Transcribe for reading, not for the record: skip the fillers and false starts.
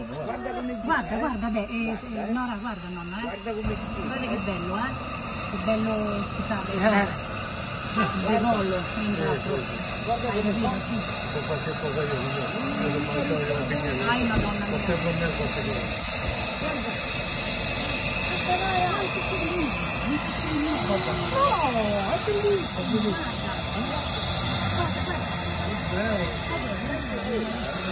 Guarda, guarda, Nora, guarda nonna, Guarda che bello, Che bello, scusate. Il rollo, guarda hai capito? Sì. Qualche cosa io, hai madonna mia. No, è bellissimo.